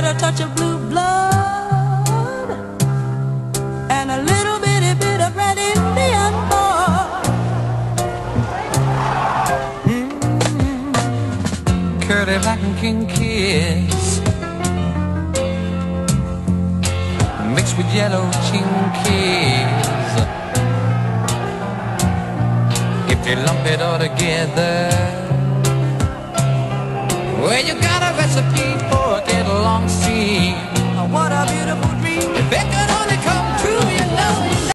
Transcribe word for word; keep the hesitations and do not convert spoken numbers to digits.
a touch of blue blood and a little bitty bit of red Indian blood. Mm-hmm. Curly black and king kiss mixed with yellow chinkies. If you lump it all together, well, you got a recipe for a get along scene. What a beautiful dream, if it could only come true.